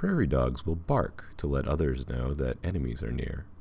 Prairie dogs will bark to let others know that enemies are near.